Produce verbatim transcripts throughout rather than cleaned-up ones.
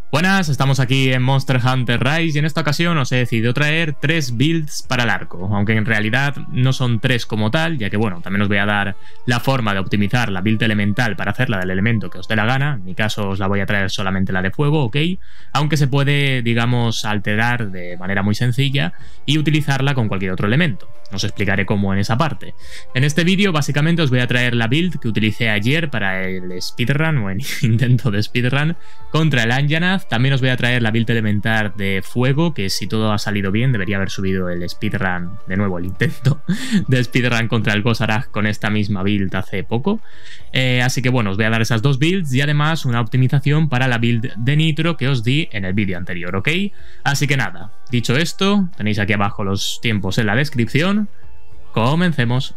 Buenas, estamos aquí en Monster Hunter Rise y en esta ocasión os he decidido traer tres builds para el arco, aunque en realidad no son tres como tal, ya que bueno, también os voy a dar la forma de optimizar la build elemental para hacerla del elemento que os dé la gana. En mi caso os la voy a traer solamente la de fuego, ok, aunque se puede, digamos, alterar de manera muy sencilla y utilizarla con cualquier otro elemento. Os explicaré cómo en esa parte. En este vídeo básicamente os voy a traer la build que utilicé ayer para el speedrun o el intento de speedrun contra el Anjanath. También os voy a traer la build elemental de fuego, que si todo ha salido bien debería haber subido el speedrun, de nuevo el intento de speedrun contra el Gosarag con esta misma build hace poco. Eh, así que bueno, os voy a dar esas dos builds y además una optimización para la build de Nitro que os di en el vídeo anterior, ¿ok? Así que nada, dicho esto, tenéis aquí abajo los tiempos en la descripción. Comencemos.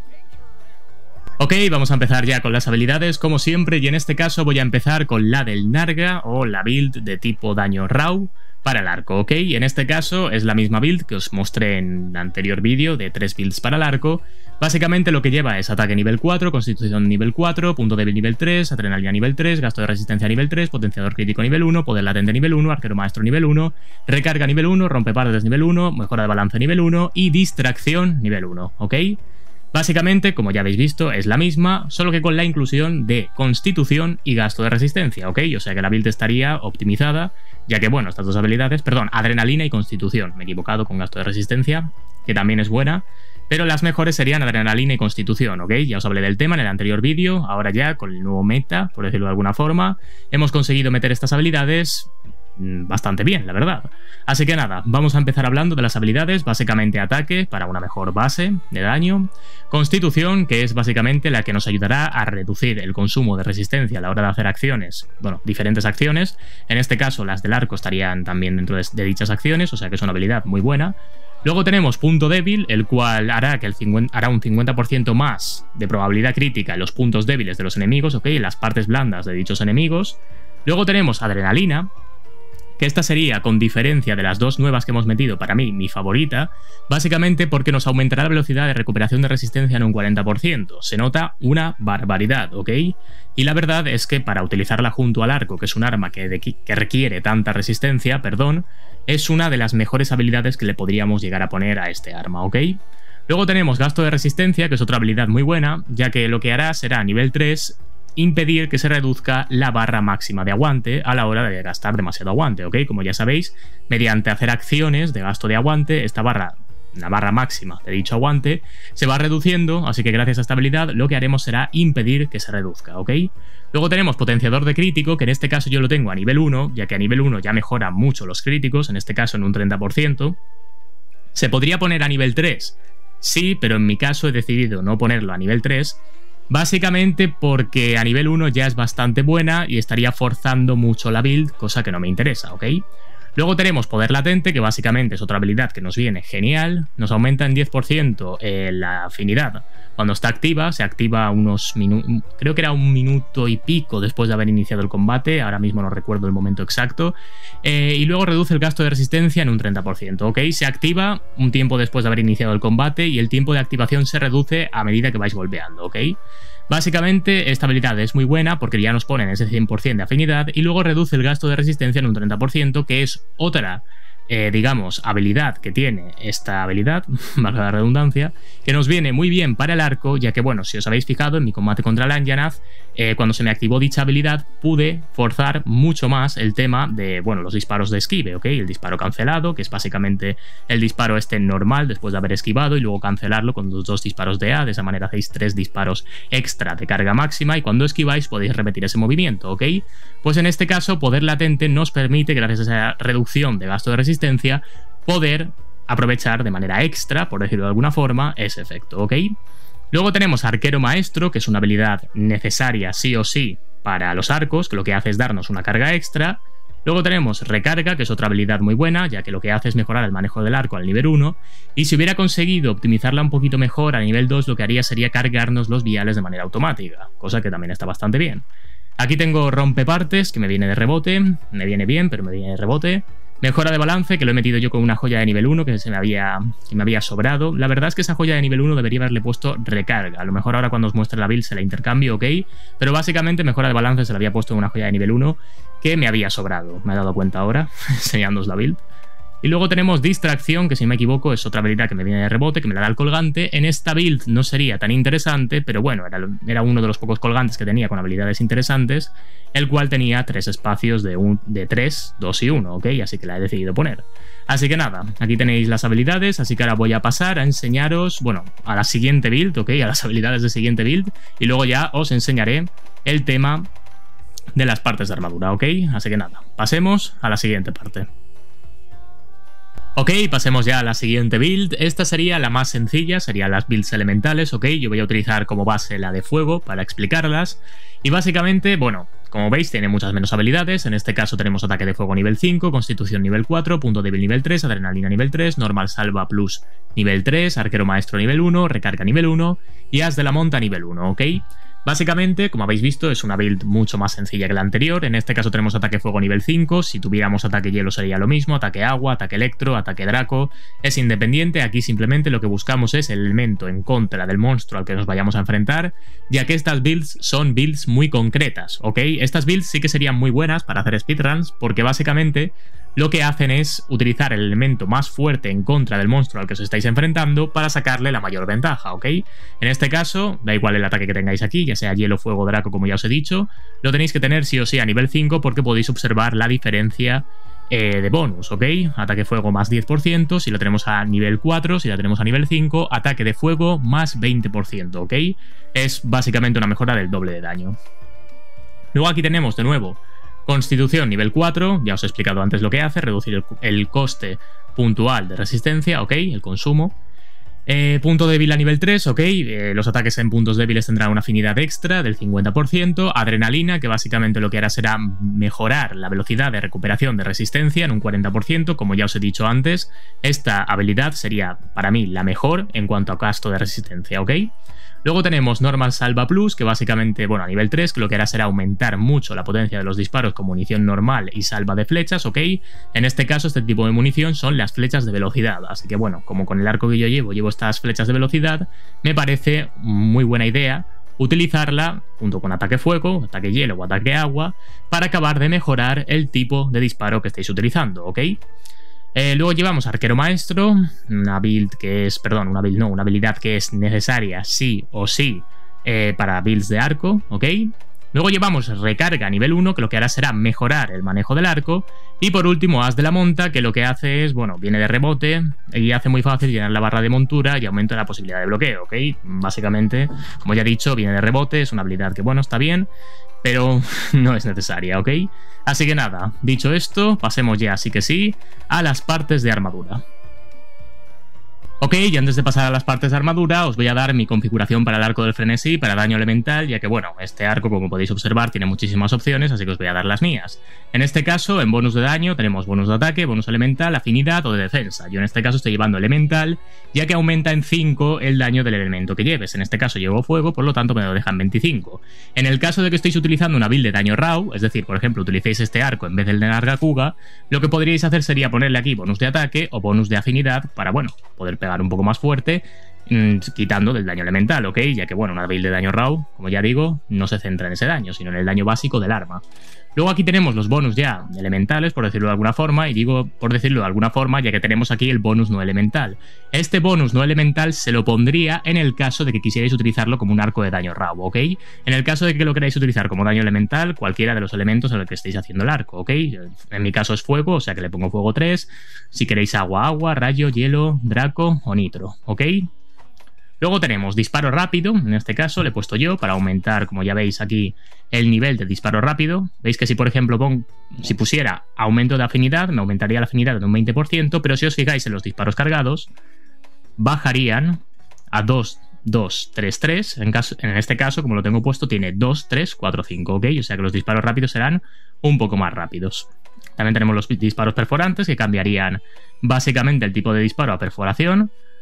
Ok, vamos a empezar ya con las habilidades como siempre, y en este caso voy a empezar con la del Narga o la build de tipo daño raw para el arco, ok. En este caso es la misma build que os mostré en el anterior vídeo de tres builds para el arco. Básicamente lo que lleva es ataque nivel cuatro, constitución nivel cuatro, punto débil nivel tres, adrenalina nivel tres, gasto de resistencia nivel tres, potenciador crítico nivel uno, poder latente nivel uno, arquero maestro nivel uno, recarga nivel uno, rompepartes nivel uno, mejora de balance nivel uno y distracción nivel uno, ok. Básicamente, como ya habéis visto, es la misma, solo que con la inclusión de constitución y gasto de resistencia, ¿ok? O sea que la build estaría optimizada, ya que, bueno, estas dos habilidades, perdón, adrenalina y constitución, me he equivocado con gasto de resistencia, que también es buena, pero las mejores serían adrenalina y constitución, ¿ok? Ya os hablé del tema en el anterior vídeo, ahora ya, con el nuevo meta, por decirlo de alguna forma, hemos conseguido meter estas habilidades bastante bien, la verdad. Así que nada, vamos a empezar hablando de las habilidades. Básicamente ataque, para una mejor base de daño. Constitución, que es básicamente la que nos ayudará a reducir el consumo de resistencia a la hora de hacer acciones, bueno, diferentes acciones. En este caso las del arco estarían también dentro de, de dichas acciones, o sea que es una habilidad muy buena. Luego tenemos punto débil, el cual hará, que el cincuenta, hará un cincuenta por ciento más de probabilidad crítica en los puntos débiles de los enemigos, ok, en las partes blandas de dichos enemigos. Luego tenemos adrenalina, que esta sería, con diferencia de las dos nuevas que hemos metido, para mí, mi favorita, básicamente porque nos aumentará la velocidad de recuperación de resistencia en un cuarenta por ciento. Se nota una barbaridad, ¿ok? Y la verdad es que para utilizarla junto al arco, que es un arma que, de, que requiere tanta resistencia, perdón, es una de las mejores habilidades que le podríamos llegar a poner a este arma, ¿ok? Luego tenemos gasto de resistencia, que es otra habilidad muy buena, ya que lo que hará será a nivel tres... impedir que se reduzca la barra máxima de aguante a la hora de gastar demasiado aguante, ¿ok? Como ya sabéis, mediante hacer acciones de gasto de aguante, esta barra, la barra máxima de dicho aguante, se va reduciendo, así que gracias a esta habilidad lo que haremos será impedir que se reduzca, ¿ok? Luego tenemos potenciador de crítico, que en este caso yo lo tengo a nivel uno, ya que a nivel uno ya mejora mucho los críticos, en este caso en un treinta por ciento. ¿Se podría poner a nivel tres? Sí, pero en mi caso he decidido no ponerlo a nivel tres, básicamente porque a nivel uno ya es bastante buena y estaría forzando mucho la build, cosa que no me interesa, ¿ok? Luego tenemos poder latente, que básicamente es otra habilidad que nos viene genial, nos aumenta en diez por ciento eh, la afinidad. Cuando está activa, se activa unos minutos, creo que era un minuto y pico después de haber iniciado el combate, ahora mismo no recuerdo el momento exacto, eh, y luego reduce el gasto de resistencia en un treinta por ciento, ¿ok? Se activa un tiempo después de haber iniciado el combate y el tiempo de activación se reduce a medida que vais golpeando, ¿ok? Básicamente esta habilidad es muy buena porque ya nos ponen ese cien por ciento de afinidad y luego reduce el gasto de resistencia en un treinta por ciento, que es otra, eh, digamos, habilidad que tiene esta habilidad, valga la redundancia, que nos viene muy bien para el arco, ya que, bueno, si os habéis fijado en mi combate contra el Anjanath, eh, cuando se me activó dicha habilidad pude forzar mucho más el tema de, bueno, los disparos de esquive, ¿ok? El disparo cancelado, que es básicamente el disparo este normal después de haber esquivado y luego cancelarlo con los dos disparos de A, de esa manera hacéis tres disparos extra de carga máxima y cuando esquiváis podéis repetir ese movimiento, ¿ok? Pues en este caso, poder latente nos permite, gracias a esa reducción de gasto de resistencia, poder aprovechar de manera extra, por decirlo de alguna forma, ese efecto, ¿ok? Luego tenemos arquero maestro, que es una habilidad necesaria sí o sí para los arcos, que lo que hace es darnos una carga extra. Luego tenemos recarga, que es otra habilidad muy buena, ya que lo que hace es mejorar el manejo del arco al nivel uno, y si hubiera conseguido optimizarla un poquito mejor a nivel dos, lo que haría sería cargarnos los viales de manera automática, cosa que también está bastante bien. Aquí tengo rompepartes, que me viene de rebote, me viene bien, pero me viene de rebote. Mejora de balance, que lo he metido yo con una joya de nivel uno que se me había, que me había sobrado. La verdad es que esa joya de nivel uno debería haberle puesto recarga. A lo mejor ahora cuando os muestre la build se la intercambio, ok. Pero básicamente mejora de balance se la había puesto en una joya de nivel uno que me había sobrado. Me he dado cuenta ahora, enseñándoos la build. Y luego tenemos distracción, que si no me equivoco es otra habilidad que me viene de rebote, que me la da el colgante. En esta build no sería tan interesante, pero bueno, era, era uno de los pocos colgantes que tenía con habilidades interesantes, el cual tenía tres espacios de, un, de tres, dos y uno, ¿ok? Así que la he decidido poner. Así que nada, aquí tenéis las habilidades, así que ahora voy a pasar a enseñaros, bueno, a la siguiente build, ¿ok? A las habilidades de siguiente build, y luego ya os enseñaré el tema de las partes de armadura, ¿ok? Así que nada, pasemos a la siguiente parte. Ok, pasemos ya a la siguiente build. Esta sería la más sencilla, serían las builds elementales, ok. Yo voy a utilizar como base la de fuego para explicarlas. Y básicamente, bueno, como veis tiene muchas menos habilidades. En este caso tenemos ataque de fuego nivel cinco, constitución nivel cuatro, punto débil nivel tres, adrenalina nivel tres, normal salva plus nivel tres, arquero maestro nivel uno, recarga nivel uno y as de la monta nivel uno, ok. Básicamente, como habéis visto, es una build mucho más sencilla que la anterior. En este caso tenemos ataque fuego nivel cinco, si tuviéramos ataque hielo sería lo mismo, ataque agua, ataque electro, ataque draco. Es independiente, aquí simplemente lo que buscamos es el elemento en contra del monstruo al que nos vayamos a enfrentar, ya que estas builds son builds muy concretas, ¿ok? Estas builds sí que serían muy buenas para hacer speedruns, porque básicamente lo que hacen es utilizar el elemento más fuerte en contra del monstruo al que os estáis enfrentando para sacarle la mayor ventaja, ¿ok? En este caso, da igual el ataque que tengáis aquí, ya sea hielo, fuego, draco, como ya os he dicho, lo tenéis que tener sí o sí a nivel cinco porque podéis observar la diferencia eh, de bonus, ¿ok? Ataque fuego más diez por ciento, si lo tenemos a nivel cuatro, si la tenemos a nivel cinco, ataque de fuego más veinte por ciento, ¿ok? Es básicamente una mejora del doble de daño. Luego aquí tenemos de nuevo Constitución nivel cuatro, ya os he explicado antes lo que hace, reducir el, el coste puntual de resistencia, ok, el consumo. Eh, punto débil a nivel tres, ok, eh, los ataques en puntos débiles tendrán una afinidad extra del cincuenta por ciento. Adrenalina, que básicamente lo que hará será mejorar la velocidad de recuperación de resistencia en un cuarenta por ciento, como ya os he dicho antes. Esta habilidad sería para mí la mejor en cuanto a gasto de resistencia, ok. Luego tenemos Normal Salva Plus, que básicamente, bueno, a nivel tres, que lo que hará será aumentar mucho la potencia de los disparos con munición normal y salva de flechas, ¿ok? En este caso, este tipo de munición son las flechas de velocidad, así que bueno, como con el arco que yo llevo, llevo estas flechas de velocidad, me parece muy buena idea utilizarla junto con ataque fuego, ataque hielo o ataque agua, para acabar de mejorar el tipo de disparo que estáis utilizando, ¿ok? Eh, luego llevamos Arquero Maestro, una build que es, perdón, una build no, una habilidad que es necesaria sí o sí eh, para builds de arco, ¿ok? Luego llevamos Recarga a nivel uno, que lo que hará será mejorar el manejo del arco. Y por último, As de la Monta, que lo que hace es, bueno, viene de rebote y hace muy fácil llenar la barra de montura y aumenta la posibilidad de bloqueo, ¿ok? Básicamente, como ya he dicho, viene de rebote, es una habilidad que, bueno, está bien, pero no es necesaria, ¿ok? Así que nada, dicho esto, pasemos ya, sí que sí, a las partes de armadura. Ok, y antes de pasar a las partes de armadura, os voy a dar mi configuración para el arco del frenesí, para daño elemental, ya que bueno, este arco, como podéis observar, tiene muchísimas opciones, así que os voy a dar las mías. En este caso, en bonus de daño, tenemos bonus de ataque, bonus elemental, afinidad o de defensa. Yo en este caso estoy llevando elemental, ya que aumenta en cinco el daño del elemento que lleves. En este caso llevo fuego, por lo tanto me lo dejan veinticinco. En el caso de que estéis utilizando una build de daño raw, es decir, por ejemplo, utilicéis este arco en vez del de Nargacuga, lo que podríais hacer sería ponerle aquí bonus de ataque o bonus de afinidad para, bueno, poder pegar un poco más fuerte, mmm, quitando del daño elemental, ¿ok? Ya que, bueno, una build de daño raw, como ya digo, no se centra en ese daño, sino en el daño básico del arma. Luego aquí tenemos los bonus ya elementales, por decirlo de alguna forma, y digo por decirlo de alguna forma, ya que tenemos aquí el bonus no elemental. Este bonus no elemental se lo pondría en el caso de que quisierais utilizarlo como un arco de daño raw, ¿ok? En el caso de que lo queráis utilizar como daño elemental, cualquiera de los elementos en el que estéis haciendo el arco, ¿ok? En mi caso es fuego, o sea que le pongo fuego tres. Si queréis agua, agua, rayo, hielo, draco o nitro, ¿ok? Luego tenemos disparo rápido, en este caso le he puesto yo para aumentar, como ya veis aquí, el nivel de disparo rápido. Veis que si por ejemplo pon, si pusiera aumento de afinidad, me aumentaría la afinidad en un veinte por ciento, pero si os fijáis en los disparos cargados, bajarían a dos, dos, tres, tres. En, caso, en este caso, como lo tengo puesto, tiene dos, tres, cuatro, cinco, ¿ok? O sea que los disparos rápidos serán un poco más rápidos. También tenemos los disparos perforantes, que cambiarían básicamente el tipo de disparo a perforación.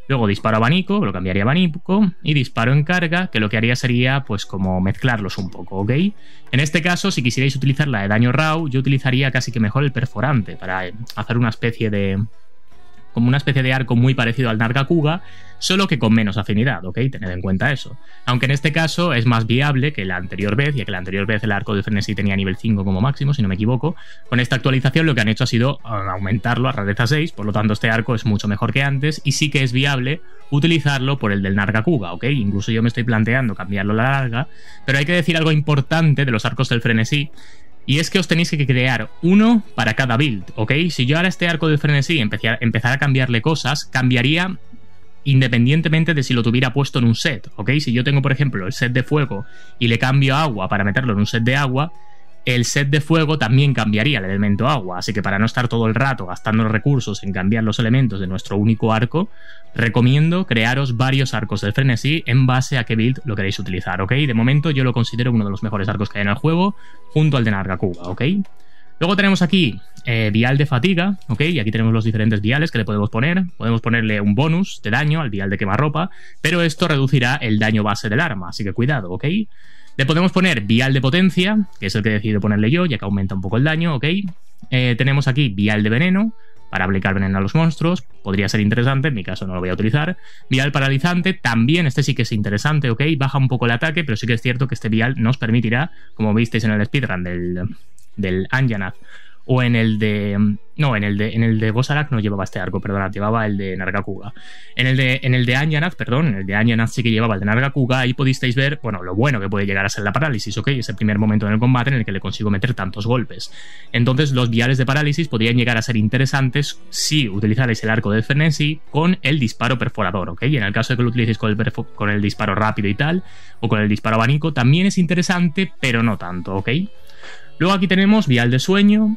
Luego disparo abanico, lo cambiaría a abanico, y disparo en carga, que lo que haría sería pues como mezclarlos un poco, ¿ok? En este caso, si quisierais utilizar la de daño raw, yo utilizaría casi que mejor el perforante para hacer una especie de... como una especie de arco muy parecido al Nargacuga, solo que con menos afinidad, ¿ok? Tened en cuenta eso. Aunque en este caso es más viable que la anterior vez, ya que la anterior vez el arco de frenesí tenía nivel cinco como máximo, si no me equivoco. Con esta actualización lo que han hecho ha sido aumentarlo a rareza seis, por lo tanto este arco es mucho mejor que antes y sí que es viable utilizarlo por el del Nargacuga, ¿ok? Incluso yo me estoy planteando cambiarlo a la larga, pero hay que decir algo importante de los arcos del frenesí, y es que os tenéis que crear uno para cada build, ¿ok? Si yo ahora este arco del frenesí empezara a cambiarle cosas, cambiaría independientemente de si lo tuviera puesto en un set, ¿ok? Si yo tengo, por ejemplo, el set de fuego y le cambio agua para meterlo en un set de agua, el set de fuego también cambiaría el elemento agua, así que para no estar todo el rato gastando recursos en cambiar los elementos de nuestro único arco, recomiendo crearos varios arcos del frenesí en base a qué build lo queréis utilizar, ¿ok? De momento yo lo considero uno de los mejores arcos que hay en el juego, junto al de Nargacuga, ¿ok? Luego tenemos aquí eh, vial de fatiga, ¿ok? Y aquí tenemos los diferentes viales que le podemos poner. Podemos ponerle un bonus de daño al vial de quemarropa, pero esto reducirá el daño base del arma, así que cuidado, ¿ok? Le podemos poner vial de potencia, que es el que he decidido ponerle yo, ya que aumenta un poco el daño, ¿ok? Eh, tenemos aquí vial de veneno, para aplicar veneno a los monstruos, podría ser interesante, en mi caso no lo voy a utilizar. Vial paralizante, también este sí que es interesante, ¿ok? Baja un poco el ataque, pero sí que es cierto que este vial nos permitirá, como visteis en el speedrun del... del Anjanath, o en el de... No, en el de, en el de Gossarak no llevaba este arco, perdón, llevaba el de Nargacuga. En el de, en el de Anjanath, perdón, en el de Anjanath sí que llevaba el de Nargacuga, ahí podisteis ver, bueno, lo bueno que puede llegar a ser la parálisis, ¿ok? Ese primer momento en el combate en el que le consigo meter tantos golpes. Entonces los viales de parálisis podrían llegar a ser interesantes si utilizarais el arco del frenesí con el disparo perforador, ¿ok? Y en el caso de que lo utilicéis con el, con el disparo rápido y tal, o con el disparo abanico, también es interesante, pero no tanto, ¿ok? Luego aquí tenemos vial de sueño,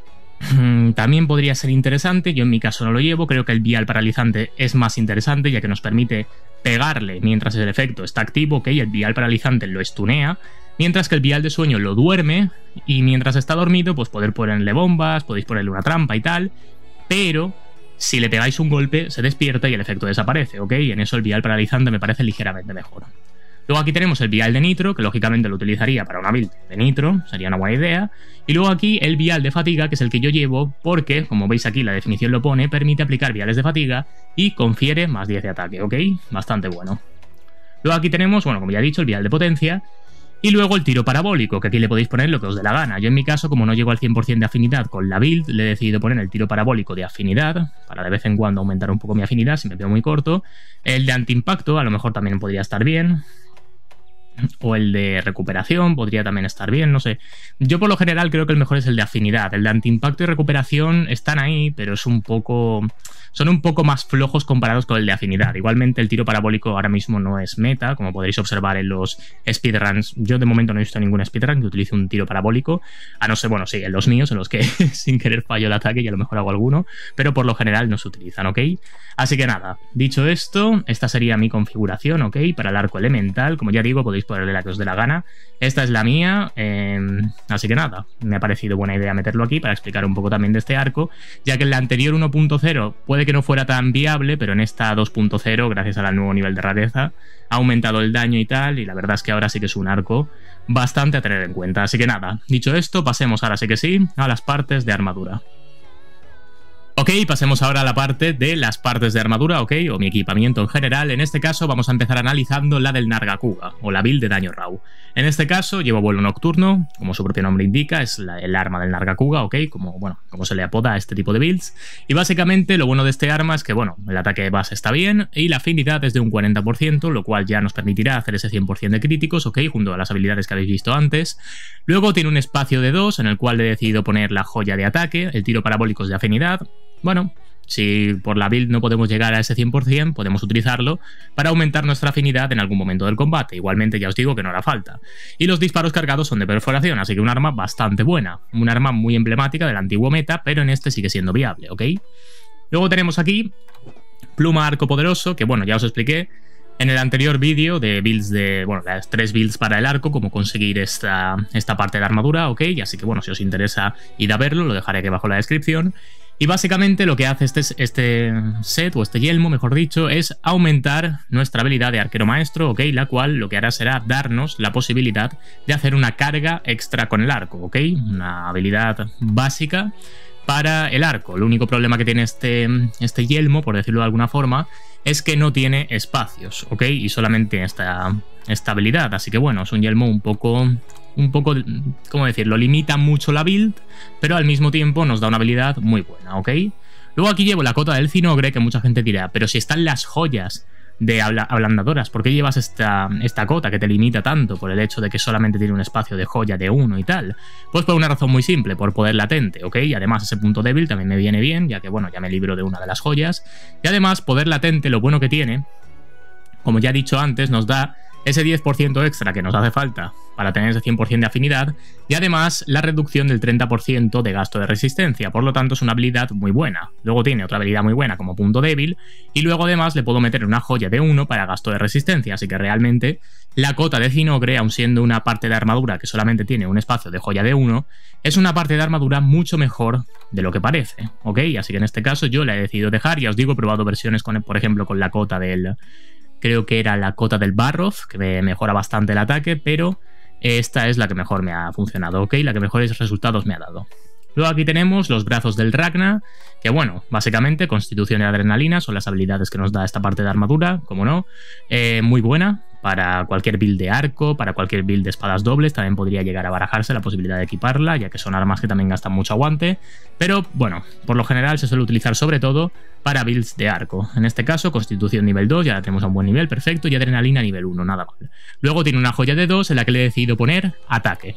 también podría ser interesante, yo en mi caso no lo llevo, creo que el vial paralizante es más interesante ya que nos permite pegarle mientras el efecto está activo, ok, el vial paralizante lo estunea, mientras que el vial de sueño lo duerme y mientras está dormido pues poder ponerle bombas, podéis ponerle una trampa y tal, pero si le pegáis un golpe se despierta y el efecto desaparece, ok, y en eso el vial paralizante me parece ligeramente mejor. Luego aquí tenemos el vial de nitro, que lógicamente lo utilizaría para una build de nitro, sería una buena idea. Y luego aquí el vial de fatiga, que es el que yo llevo, porque, como veis aquí la definición lo pone, permite aplicar viales de fatiga y confiere más diez de ataque, ¿ok? Bastante bueno. Luego aquí tenemos, bueno, como ya he dicho, el vial de potencia. Y luego el tiro parabólico, que aquí le podéis poner lo que os dé la gana. Yo en mi caso, como no llego al cien por cien de afinidad con la build, le he decidido poner el tiro parabólico de afinidad, para de vez en cuando aumentar un poco mi afinidad, si me veo muy corto. El de antiimpacto, a lo mejor también podría estar bien. O el de recuperación podría también estar bien, no sé. Yo por lo general creo que el mejor es el de afinidad. El de antiimpacto y recuperación están ahí, pero es un poco... son un poco más flojos comparados con el de afinidad. Igualmente el tiro parabólico ahora mismo no es meta, como podréis observar en los speedruns. Yo de momento no he visto ningún speedrun que utilice un tiro parabólico, a no ser, bueno, sí, en los míos, en los que sin querer fallo el ataque y a lo mejor hago alguno, pero por lo general no se utilizan, ¿ok? Así que nada, dicho esto, esta sería mi configuración, ¿ok? Para el arco elemental, como ya digo, podéis ponerle la que os dé la gana. Esta es la mía, eh, así que nada, me ha parecido buena idea meterlo aquí para explicar un poco también de este arco, ya que en la anterior uno punto cero puede que no fuera tan viable, pero en esta dos punto cero, gracias al nuevo nivel de rareza, ha aumentado el daño y tal, y la verdad es que ahora sí que es un arco bastante a tener en cuenta. Así que nada, dicho esto, pasemos ahora sí que sí a las partes de armadura. Ok, pasemos ahora a la parte de las partes de armadura, ok, o mi equipamiento en general. En este caso vamos a empezar analizando la del Nargacuga, o la build de daño raw. En este caso llevo vuelo nocturno, como su propio nombre indica, es la, el arma del Nargacuga, ok, como, bueno, como se le apoda a este tipo de builds. Y básicamente lo bueno de este arma es que, bueno, el ataque base está bien y la afinidad es de un cuarenta por ciento, lo cual ya nos permitirá hacer ese cien por cien de críticos, ok, junto a las habilidades que habéis visto antes. Luego tiene un espacio de dos en el cual he decidido poner la joya de ataque, el tiro parabólico es de afinidad. Bueno, si por la build no podemos llegar a ese cien por cien, podemos utilizarlo para aumentar nuestra afinidad en algún momento del combate. Igualmente ya os digo que no hará falta. Y los disparos cargados son de perforación, así que un arma bastante buena. Un arma muy emblemática del antiguo meta, pero en este sigue siendo viable, ¿ok? Luego tenemos aquí pluma arco poderoso, que bueno, ya os expliqué en el anterior vídeo de builds de, bueno, las tres builds para el arco, cómo conseguir esta, esta parte de armadura, ¿ok? Así que bueno, si os interesa, id a verlo, lo dejaré aquí abajo en la descripción. Y básicamente lo que hace este, este set, o este yelmo, mejor dicho, es aumentar nuestra habilidad de arquero maestro, ¿ok? La cual lo que hará será darnos la posibilidad de hacer una carga extra con el arco, ¿ok? Una habilidad básica para el arco. El único problema que tiene este, este yelmo, por decirlo de alguna forma, es que no tiene espacios, ¿ok? Y solamente esta, esta habilidad. Así que bueno, es un yelmo un poco... un poco, ¿cómo decirlo? Limita mucho la build, pero al mismo tiempo nos da una habilidad muy buena, ¿ok? Luego aquí llevo la cota del Cinogre, que mucha gente dirá, pero si están las joyas de ablandadoras, ¿por qué llevas esta, esta cota que te limita tanto por el hecho de que solamente tiene un espacio de joya de uno y tal? Pues por una razón muy simple, por poder latente, ¿ok? Y además ese punto débil también me viene bien, ya que bueno, ya me libro de una de las joyas. Y además, poder latente, lo bueno que tiene, como ya he dicho antes, nos da ese diez por ciento extra que nos hace falta para tener ese cien por ciento de afinidad, y además la reducción del treinta por ciento de gasto de resistencia, por lo tanto es una habilidad muy buena. Luego tiene otra habilidad muy buena como punto débil, y luego además le puedo meter una joya de uno para gasto de resistencia, así que realmente la cota de Cinogre, aun siendo una parte de armadura que solamente tiene un espacio de joya de uno, es una parte de armadura mucho mejor de lo que parece, ¿ok? Así que en este caso yo la he decidido dejar, ya os digo, he probado versiones, con, por ejemplo, con la cota del... creo que era la cota del Barroth, que me mejora bastante el ataque, pero esta es la que mejor me ha funcionado, ¿ok? La que mejores resultados me ha dado. Luego aquí tenemos los brazos del Ragna, que bueno, básicamente constitución y adrenalina son las habilidades que nos da esta parte de armadura, como no, eh, muy buena para cualquier build de arco, para cualquier build de espadas dobles, también podría llegar a barajarse la posibilidad de equiparla, ya que son armas que también gastan mucho aguante, pero bueno, por lo general se suele utilizar sobre todo para builds de arco. En este caso, constitución nivel dos, ya la tenemos a un buen nivel, perfecto, y adrenalina nivel uno, nada mal. Luego tiene una joya de dos en la que le he decidido poner ataque.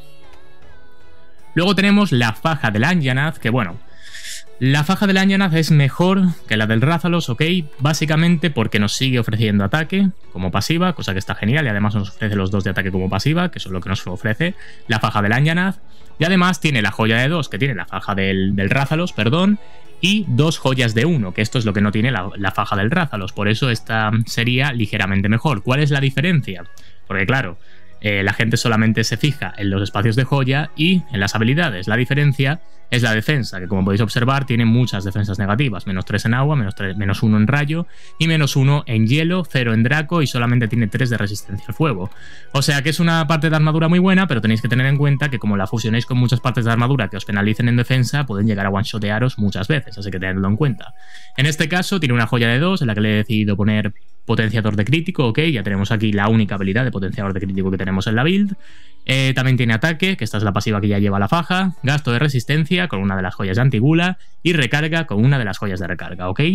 Luego tenemos la faja del Anjanath, que bueno, la faja del Anjanath es mejor que la del Rathalos, ok, básicamente porque nos sigue ofreciendo ataque como pasiva, cosa que está genial, y además nos ofrece los dos de ataque como pasiva, que eso es lo que nos ofrece la faja del Anjanath, y además tiene la joya de dos, que tiene la faja del, del Rathalos, perdón, y dos joyas de uno, que esto es lo que no tiene la, la faja del Rathalos, por eso esta sería ligeramente mejor. ¿Cuál es la diferencia? Porque claro, Eh, la gente solamente se fija en los espacios de joya y en las habilidades. La diferencia es la defensa, que como podéis observar tiene muchas defensas negativas, menos tres en agua, menos, tres, menos uno en rayo y menos uno en hielo, cero en draco y solamente tiene tres de resistencia al fuego. O sea que es una parte de armadura muy buena, pero tenéis que tener en cuenta que como la fusionéis con muchas partes de armadura que os penalicen en defensa, pueden llegar a one-shotearos muchas veces, así que tenedlo en cuenta. En este caso tiene una joya de dos en la que le he decidido poner potenciador de crítico, ok, ya tenemos aquí la única habilidad de potenciador de crítico que tenemos en la build. Eh, también tiene ataque, que esta es la pasiva que ya lleva la faja, gasto de resistencia con una de las joyas de antigula y recarga con una de las joyas de recarga, ok.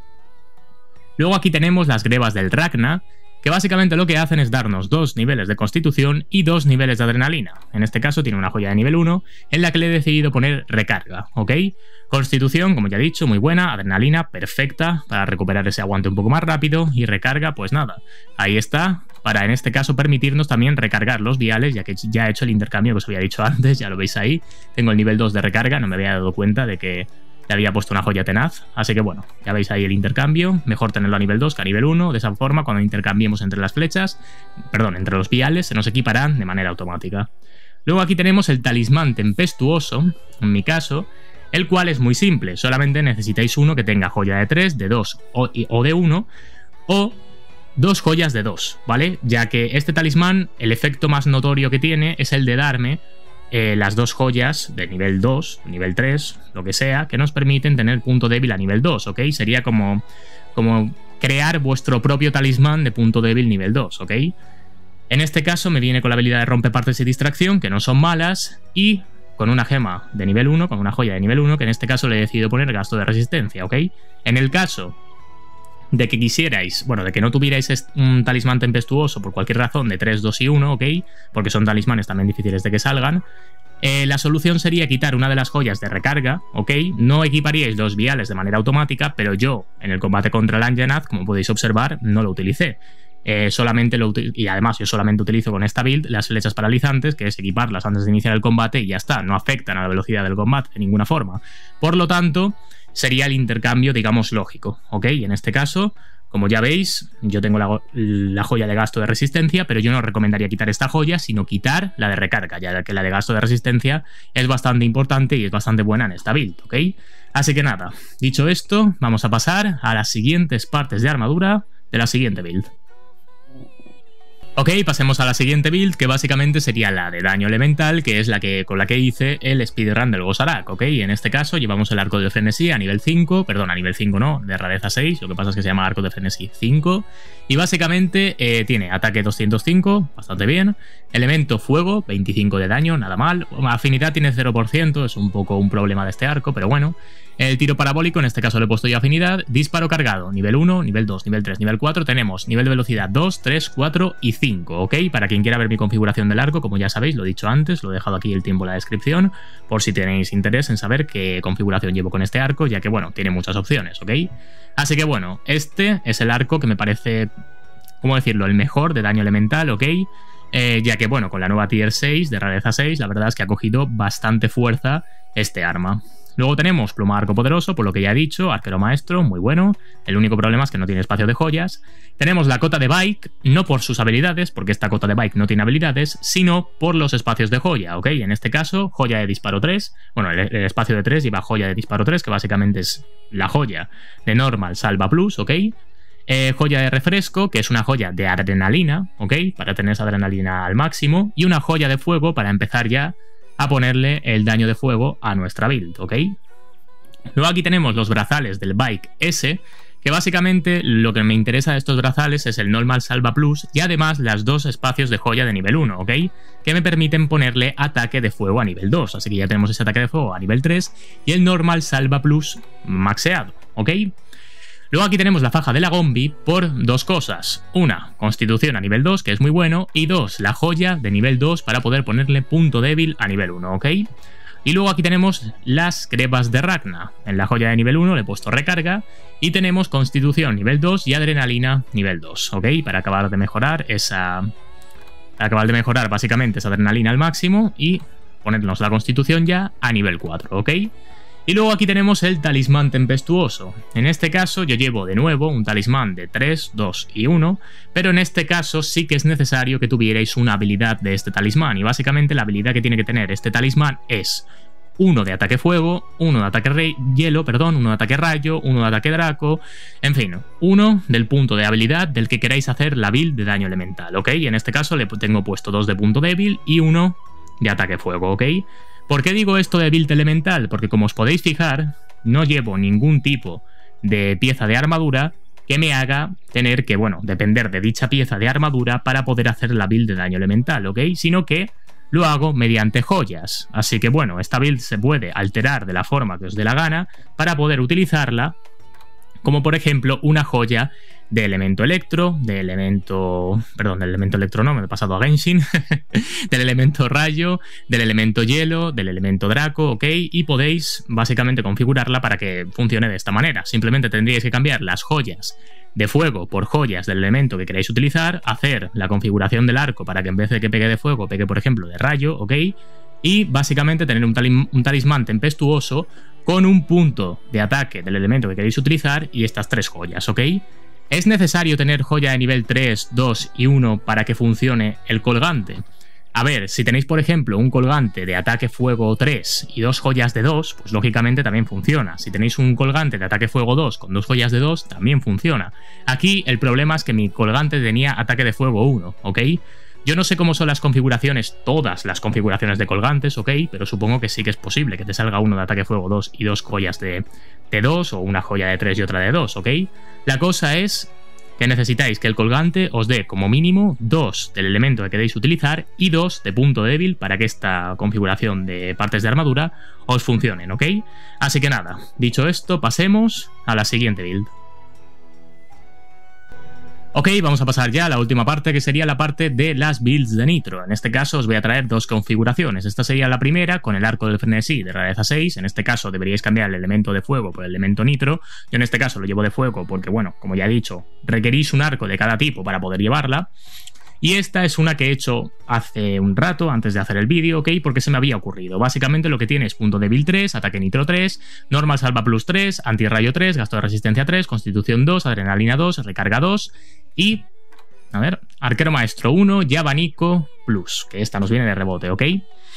Luego aquí tenemos las grebas del Ragna, que básicamente lo que hacen es darnos dos niveles de constitución y dos niveles de adrenalina. En este caso tiene una joya de nivel uno en la que le he decidido poner recarga, ¿ok? Constitución, como ya he dicho, muy buena, adrenalina perfecta para recuperar ese aguante un poco más rápido y recarga, pues nada, ahí está, para en este caso permitirnos también recargar los viales, ya que ya he hecho el intercambio que os había dicho antes, ya lo veis ahí, tengo el nivel dos de recarga, no me había dado cuenta de que le había puesto una joya tenaz, así que bueno, ya veis ahí el intercambio, mejor tenerlo a nivel dos que a nivel uno, de esa forma cuando intercambiemos entre las flechas, perdón, entre los viales, se nos equiparán de manera automática. Luego aquí tenemos el talismán tempestuoso, en mi caso, el cual es muy simple, solamente necesitáis uno que tenga joya de tres, de dos o, o de uno, o dos joyas de dos, ¿vale? Ya que este talismán, el efecto más notorio que tiene es el de darme Eh, las dos joyas de nivel dos, nivel tres, lo que sea, que nos permiten tener punto débil a nivel dos, ¿ok? Sería como, como crear vuestro propio talismán de punto débil nivel dos, ¿ok? En este caso me viene con la habilidad de rompepartes y distracción, que no son malas, y con una gema de nivel uno, con una joya de nivel uno, que en este caso le he decidido poner gasto de resistencia, ¿ok? En el caso de que quisierais, bueno, de que no tuvierais un talismán tempestuoso por cualquier razón de tres, dos y uno, ¿ok? Porque son talismanes también difíciles de que salgan, eh, la solución sería quitar una de las joyas de recarga, ¿ok? No equiparíais los viales de manera automática, pero yo, en el combate contra el Anjanath, como podéis observar, no lo utilicé. Eh, solamente lo y además yo solamente utilizo con esta build las flechas paralizantes, que es equiparlas antes de iniciar el combate y ya está, no afectan a la velocidad del combate de ninguna forma. Por lo tanto, sería el intercambio, digamos, lógico, ¿ok? Y en este caso, Como ya veis, yo tengo la, la joya de gasto de resistencia, pero yo no recomendaría quitar esta joya, sino quitar la de recarga, ya que la de gasto de resistencia es bastante importante y es bastante buena en esta build, ¿ok? Así que nada, dicho esto, vamos a pasar a las siguientes partes de armadura de la siguiente build. Ok, pasemos a la siguiente build, que básicamente sería la de daño elemental, que es la que con la que hice el speedrun del Gossarak, ok. En este caso llevamos el arco de frenesí a nivel cinco, perdón, a nivel cinco no, de rareza seis, lo que pasa es que se llama arco de frenesí cinco, y básicamente eh, tiene ataque doscientos cinco, bastante bien, elemento fuego, veinticinco de daño, nada mal, afinidad tiene cero por ciento, es un poco un problema de este arco, pero bueno. El tiro parabólico, en este caso le he puesto yo afinidad. Disparo cargado, nivel uno, nivel dos, nivel tres, nivel cuatro. Tenemos nivel de velocidad dos, tres, cuatro y cinco, ¿ok? Para quien quiera ver mi configuración del arco, como ya sabéis, lo he dicho antes, lo he dejado aquí el tiempo en la descripción, por si tenéis interés en saber qué configuración llevo con este arco, ya que, bueno, tiene muchas opciones, ¿ok? Así que, bueno, este es el arco que me parece, ¿cómo decirlo?, el mejor de daño elemental, ¿ok? Eh, ya que, bueno, con la nueva tier seis de rareza seis, la verdad es que ha cogido bastante fuerza este arma. Luego tenemos pluma arco poderoso, por lo que ya he dicho, arquero maestro, muy bueno. El único problema es que no tiene espacio de joyas. Tenemos la cota de bike, no por sus habilidades, porque esta cota de bike no tiene habilidades, sino por los espacios de joya, ¿ok? En este caso, joya de disparo tres. Bueno, el, el espacio de tres lleva joya de disparo tres, que básicamente es la joya de normal salva plus, ¿ok? Eh, joya de refresco, que es una joya de adrenalina, ¿ok? Para tener esa adrenalina al máximo. Y una joya de fuego para empezar ya a ponerle el daño de fuego a nuestra build, ¿ok? Luego aquí tenemos los brazales del Bike S, que básicamente lo que me interesa de estos brazales es el Normal Salva Plus y además las dos espacios de joya de nivel uno, ¿ok? Que me permiten ponerle ataque de fuego a nivel dos, así que ya tenemos ese ataque de fuego a nivel tres y el Normal Salva Plus maxeado, ¿ok? Luego aquí tenemos la faja de la Gombi por dos cosas. Una, constitución a nivel dos, que es muy bueno, y dos, la joya de nivel dos para poder ponerle punto débil a nivel uno, ¿ok? Y luego aquí tenemos las crepas de Ragna. En la joya de nivel uno le he puesto recarga y tenemos constitución nivel dos y adrenalina nivel dos, ¿ok? Para acabar de mejorar esa... Para acabar de mejorar básicamente esa adrenalina al máximo y ponernos la constitución ya a nivel cuatro, ¿ok? Y luego aquí tenemos el talismán tempestuoso. En este caso yo llevo de nuevo un talismán de tres, dos y uno, pero en este caso sí que es necesario que tuvierais una habilidad de este talismán. Y básicamente la habilidad que tiene que tener este talismán es uno de ataque fuego, uno de ataque rey, hielo, perdón, uno de ataque rayo, uno de ataque draco, en fin, uno del punto de habilidad del que queráis hacer la build de daño elemental, ¿ok? Y en este caso le tengo puesto dos de punto débil y uno de ataque fuego, ¿ok? ¿Por qué digo esto de build elemental? Porque como os podéis fijar, no llevo ningún tipo de pieza de armadura que me haga tener que, bueno, depender de dicha pieza de armadura para poder hacer la build de daño elemental, ¿ok? Sino que lo hago mediante joyas. Así que, bueno, esta build se puede alterar de la forma que os dé la gana para poder utilizarla, como por ejemplo una joya de elemento electro, de elemento... Perdón, del elemento electro no, me he pasado a Genshin. Del elemento rayo, del elemento hielo, del elemento draco, ¿ok? Y podéis básicamente configurarla para que funcione de esta manera. Simplemente tendríais que cambiar las joyas de fuego por joyas del elemento que queráis utilizar, hacer la configuración del arco para que en vez de que pegue de fuego, pegue por ejemplo de rayo, ¿ok? Y básicamente tener un, talim un talismán tempestuoso con un punto de ataque del elemento que queréis utilizar y estas tres joyas, ¿ok? ¿Es necesario tener joya de nivel tres, dos y uno para que funcione el colgante? A ver, si tenéis por ejemplo un colgante de ataque fuego tres y dos joyas de dos, pues lógicamente también funciona. Si tenéis un colgante de ataque fuego dos con dos joyas de dos, también funciona. Aquí el problema es que mi colgante tenía ataque de fuego uno, ¿ok? Yo no sé cómo son las configuraciones, todas las configuraciones de colgantes, ¿ok? Pero supongo que sí que es posible que te salga uno de ataque fuego dos y dos joyas de, de dos o una joya de tres y otra de dos, ¿ok? La cosa es que necesitáis que el colgante os dé como mínimo dos del elemento que queréis utilizar y dos de punto débil para que esta configuración de partes de armadura os funcionen, ¿ok? Así que nada, dicho esto, pasemos a la siguiente build. Ok, vamos a pasar ya a la última parte, que sería la parte de las builds de Nitro. En este caso os voy a traer dos configuraciones. Esta sería la primera, con el arco del frenesí de rareza seis. En este caso deberíais cambiar el elemento de fuego por el elemento Nitro. Yo en este caso lo llevo de fuego porque, bueno, como ya he dicho, requerís un arco de cada tipo para poder llevarla. Y esta es una que he hecho hace un rato, antes de hacer el vídeo, ¿ok? Porque se me había ocurrido. Básicamente lo que tiene es punto débil tres, ataque nitro tres, normal salva plus tres, antirrayo tres, gasto de resistencia tres, constitución dos, adrenalina dos, recarga dos y... A ver, arquero maestro uno y abanico plus, que esta nos viene de rebote, ¿ok?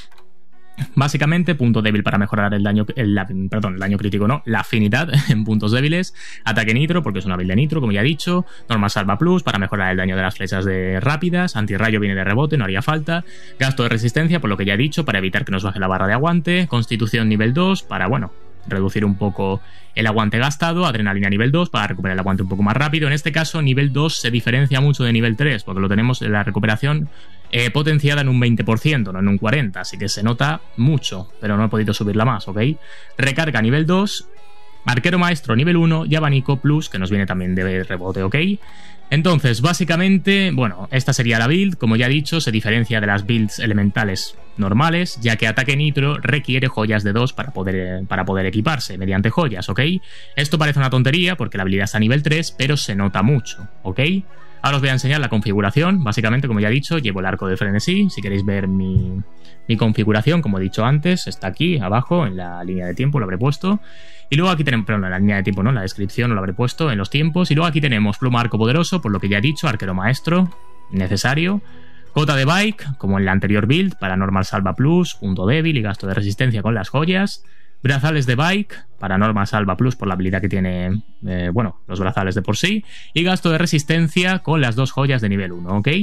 Básicamente, punto débil para mejorar el daño, el, perdón, el daño crítico no, la afinidad en puntos débiles, ataque nitro, porque es una build de nitro, como ya he dicho, normal salva plus para mejorar el daño de las flechas de rápidas, antirrayo viene de rebote, no haría falta, gasto de resistencia, por lo que ya he dicho, para evitar que nos baje la barra de aguante, constitución nivel dos, para, bueno, reducir un poco el aguante gastado, adrenalina nivel dos para recuperar el aguante un poco más rápido. En este caso, nivel dos se diferencia mucho de nivel tres, porque lo tenemos en la recuperación eh, potenciada en un veinte por ciento, no en un cuarenta por ciento, así que se nota mucho, pero no he podido subirla más, ¿ok? Recarga nivel dos, arquero maestro nivel uno y abanico plus, que nos viene también de rebote, ¿ok? Entonces, básicamente, bueno, esta sería la build. Como ya he dicho, se diferencia de las builds elementales normales, ya que ataque nitro requiere joyas de dos para poder, para poder equiparse mediante joyas, ¿ok? Esto parece una tontería porque la habilidad está a nivel tres, pero se nota mucho, ¿ok? Ahora os voy a enseñar la configuración. Básicamente, como ya he dicho, llevo el arco de frenesí. Si queréis ver mi, mi configuración, como he dicho antes, está aquí abajo en la línea de tiempo, lo habré puesto. Y luego aquí tenemos, perdón, en la línea de tiempo, no, en la descripción lo habré puesto en los tiempos. Y luego aquí tenemos pluma arco poderoso, por lo que ya he dicho, arquero maestro, necesario. Cota de bike, como en la anterior build, para normal salva plus, punto débil y gasto de resistencia con las joyas. Brazales de bike, para normal salva plus por la habilidad que tiene, eh, bueno, los brazales de por sí. Y gasto de resistencia con las dos joyas de nivel uno, ¿ok?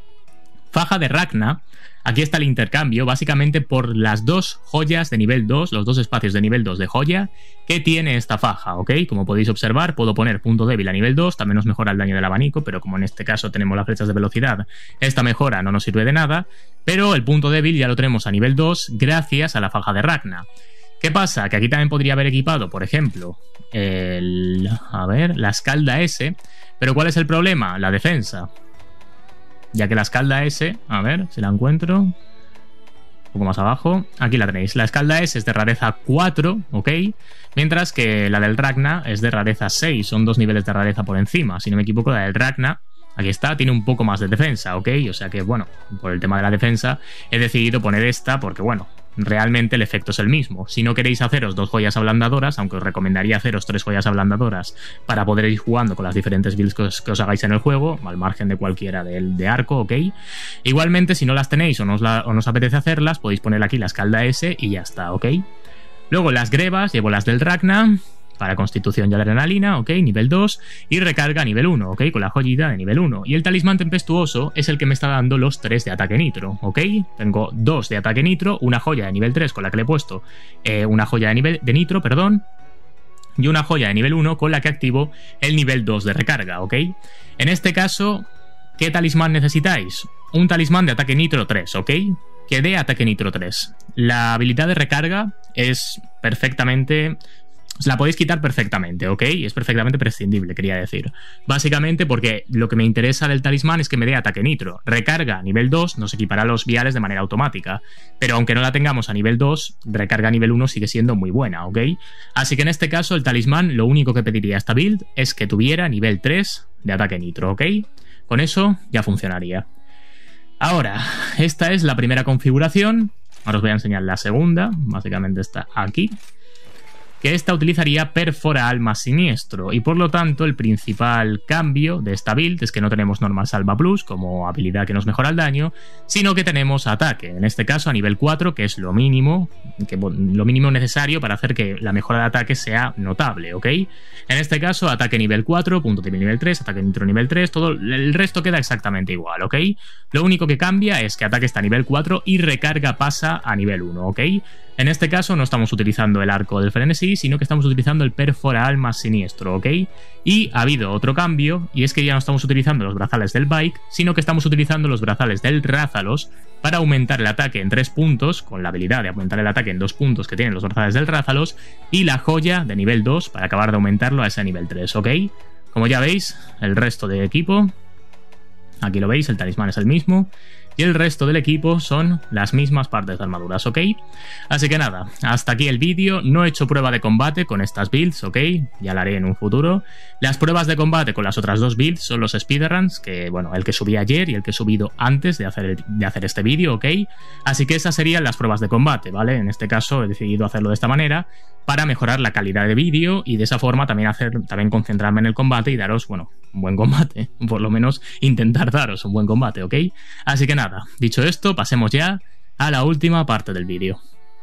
Faja de Ragna. Aquí está el intercambio, básicamente por las dos joyas de nivel dos, los dos espacios de nivel dos de joya que tiene esta faja, ¿ok? Como podéis observar, puedo poner punto débil a nivel dos, también nos mejora el daño del abanico, pero como en este caso tenemos las flechas de velocidad, esta mejora no nos sirve de nada, pero el punto débil ya lo tenemos a nivel dos gracias a la faja de Ragna. ¿Qué pasa? Que aquí también podría haber equipado, por ejemplo, el... a ver, la escalda S, pero ¿cuál es el problema? La defensa. Ya que la escalda S, a ver si la encuentro, un poco más abajo, aquí la tenéis. La escalda S es de rareza cuatro, ¿ok? Mientras que la del Ragna es de rareza seis, son dos niveles de rareza por encima. Si no me equivoco, la del Ragna, aquí está, tiene un poco más de defensa, ¿ok? O sea que, bueno, por el tema de la defensa he decidido poner esta porque, bueno, realmente el efecto es el mismo. Si no queréis haceros dos joyas ablandadoras, aunque os recomendaría haceros tres joyas ablandadoras para poder ir jugando con las diferentes builds que os, que os hagáis en el juego, al margen de cualquiera de, de arco, ¿ok? Igualmente, si no las tenéis o no os, la, o no os apetece hacerlas, podéis poner aquí la escalda S y ya está, ¿ok? Luego las grebas, llevo las del Ragna para constitución y adrenalina, ok, nivel dos, y recarga nivel uno, ok, con la joyita de nivel uno. Y el talismán tempestuoso es el que me está dando los tres de ataque nitro, ok. Tengo dos de ataque nitro, una joya de nivel tres con la que le he puesto eh, una joya de nivel de nitro, perdón, y una joya de nivel uno con la que activo el nivel dos de recarga, ok. En este caso, ¿qué talismán necesitáis? Un talismán de ataque nitro tres, ok, que dé ataque nitro tres. La habilidad de recarga es perfectamente... la podéis quitar perfectamente, ¿ok? Es perfectamente prescindible, quería decir. Básicamente porque lo que me interesa del talismán es que me dé ataque nitro. Recarga nivel dos nos equipará los viales de manera automática. Pero aunque no la tengamos a nivel dos, recarga nivel uno sigue siendo muy buena, ¿ok? Así que en este caso el talismán lo único que pediría a esta build es que tuviera nivel tres de ataque nitro, ¿ok? Con eso ya funcionaría. Ahora, esta es la primera configuración. Ahora os voy a enseñar la segunda. Básicamente está aquí. Que esta utilizaría Perfora Alma Siniestro, y por lo tanto el principal cambio de esta build es que no tenemos normal salva plus como habilidad que nos mejora el daño, sino que tenemos ataque, en este caso a nivel cuatro, que es lo mínimo, que, lo mínimo necesario para hacer que la mejora de ataque sea notable, ¿ok? En este caso ataque nivel cuatro, punto débil nivel tres, ataque nitro nivel tres, todo el resto queda exactamente igual, ¿ok? Lo único que cambia es que ataque está a nivel cuatro y recarga pasa a nivel uno, ¿ok? En este caso no estamos utilizando el arco del frenesí, sino que estamos utilizando el Perfora Alma Siniestro, ¿ok? Y ha habido otro cambio, y es que ya no estamos utilizando los brazales del Bike, sino que estamos utilizando los brazales del Rázalos para aumentar el ataque en tres puntos, con la habilidad de aumentar el ataque en dos puntos que tienen los brazales del Rázalos, y la joya de nivel dos para acabar de aumentarlo a ese nivel tres, ¿ok? Como ya veis, el resto de equipo, aquí lo veis, el talismán es el mismo. y el resto del equipo son las mismas partes de armaduras, ¿ok? Así que nada, hasta aquí el vídeo. No he hecho prueba de combate con estas builds, ¿ok? Ya la haré en un futuro. Las pruebas de combate con las otras dos builds son los speedruns, que bueno, el que subí ayer y el que he subido antes de hacer, el, de hacer este vídeo, ¿ok? Así que esas serían las pruebas de combate, ¿vale? En este caso he decidido hacerlo de esta manera para mejorar la calidad de vídeo y de esa forma también, hacer, también concentrarme en el combate y daros, bueno, un buen combate, por lo menos intentar daros un buen combate, ¿ok? Así que nada, dicho esto, pasemos ya a la última parte del vídeo.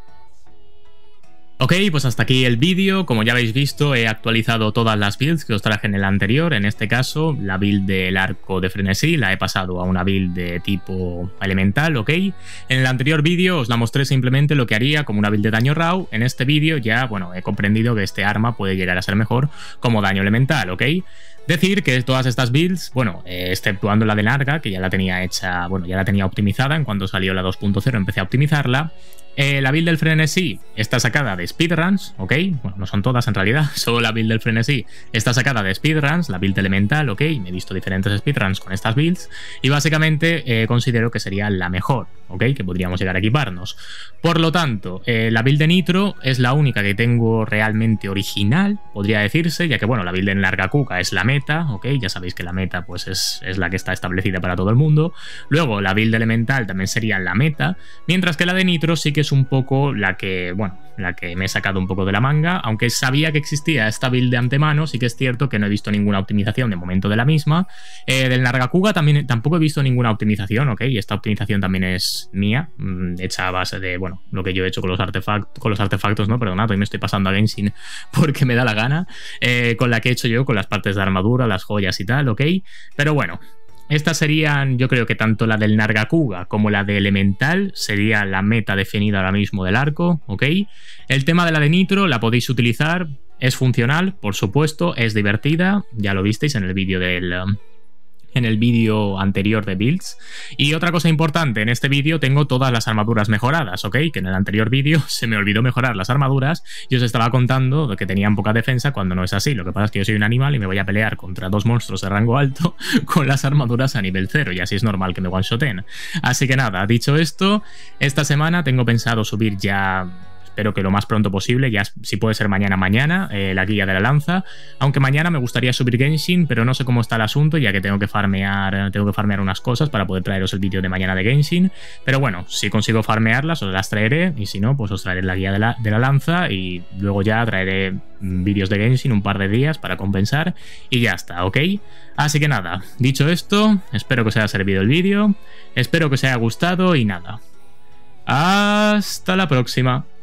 Ok, pues hasta aquí el vídeo. Como ya habéis visto, he actualizado todas las builds que os traje en el anterior. En este caso, la build del arco de frenesí la he pasado a una build de tipo elemental, ok. En el anterior vídeo os la mostré simplemente lo que haría como una build de daño raw. En este vídeo ya, bueno, he comprendido que este arma puede llegar a ser mejor como daño elemental, ok. Decir que todas estas builds, bueno, eh, exceptuando la de Narga, que ya la tenía hecha, bueno, ya la tenía optimizada, en cuanto salió la dos punto cero empecé a optimizarla. Eh, la build del frenesí está sacada de speedruns, ¿ok? Bueno, no son todas en realidad, solo la build del frenesí está sacada de speedruns, la build elemental, ¿ok? Me he visto diferentes speedruns con estas builds y básicamente eh, considero que sería la mejor, ¿ok? Que podríamos llegar a equiparnos. Por lo tanto, eh, la build de Nitro es la única que tengo realmente original, podría decirse, ya que, bueno, la build en Larga Cuca es la meta, ¿ok? Ya sabéis que la meta pues es, es la que está establecida para todo el mundo. Luego, la build elemental también sería la meta, mientras que la de Nitro sí que es un poco la que, bueno, la que me he sacado un poco de la manga, aunque sabía que existía esta build de antemano, sí que es cierto que no he visto ninguna optimización de momento de la misma. Eh, del Nargacuga también tampoco he visto ninguna optimización, ¿ok? Y esta optimización también es mía, hecha a base de, bueno, lo que yo he hecho con los, artefact con los artefactos, ¿no? Perdonad, hoy me estoy pasando a Genshin porque me da la gana, eh, con la que he hecho yo con las partes de armadura, las joyas y tal, ¿ok? Pero bueno, estas serían, yo creo que tanto la del Nargacuga como la de Elemental sería la meta definida ahora mismo del arco, ¿ok? El tema de la de Nitro la podéis utilizar, es funcional, por supuesto, es divertida, ya lo visteis en el vídeo del... en el vídeo anterior de builds. Y otra cosa importante, en este vídeo tengo todas las armaduras mejoradas, ¿ok? Que en el anterior vídeo se me olvidó mejorar las armaduras y os estaba contando que tenían poca defensa cuando no es así. Lo que pasa es que yo soy un animal y me voy a pelear contra dos monstruos de rango alto con las armaduras a nivel cero y así es normal que me one-shoten. Así que nada, dicho esto, esta semana tengo pensado subir ya... espero que lo más pronto posible, ya si puede ser mañana mañana, eh, la guía de la lanza. Aunque mañana me gustaría subir Genshin, pero no sé cómo está el asunto, ya que tengo que farmear, tengo que farmear unas cosas para poder traeros el vídeo de mañana de Genshin. Pero bueno, si consigo farmearlas, os las traeré, y si no, pues os traeré la guía de la, de la lanza, y luego ya traeré vídeos de Genshin un par de días para compensar, y ya está, ¿ok? Así que nada, dicho esto, espero que os haya servido el vídeo, espero que os haya gustado, y nada. Hasta la próxima.